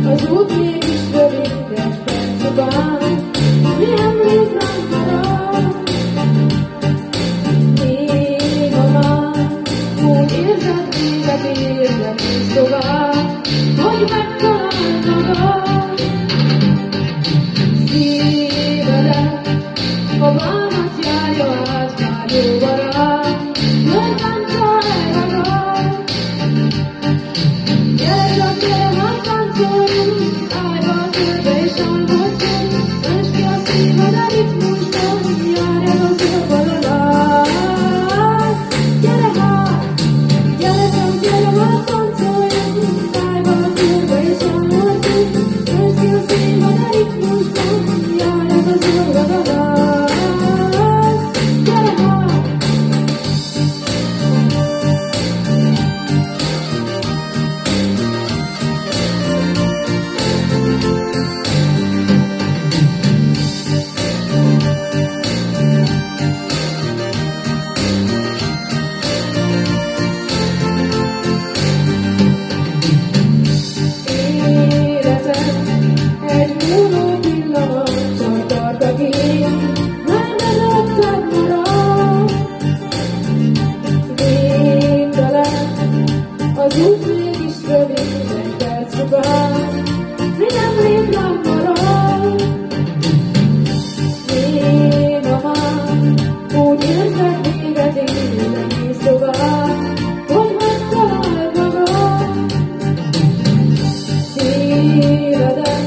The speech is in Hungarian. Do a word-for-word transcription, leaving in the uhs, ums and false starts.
Az út mégis rövid, egy perc után, mi emlék ránk marad. Néha már úgy érzed, téged érzed, és tovább, hogy megtaláld magad. Szívedet, ha bánat járja át, már jó barát, hogy nem találj magad. Gyere csak, gyere, hát táncoljunk, állj be a térbe és álmodjunk, öntsd ki a szíved a ritmusban, járj el az élvonalán. Gyere hát, gyere csak, gyere, hát táncoljunk, állj be a térbe és álmodjunk, öntsd ki a szíved a ritmusban, járj el az élvonalán. Gyere hát! Egy múló pillanattal tart a kép, már mögötted marad. Végtelen, az út mégis rövid, egy perc után, mi emlék ránk marad. Néha már úgy érzed, téged érzed, nézd tovább, hogy megtaláld magad. Szívedet,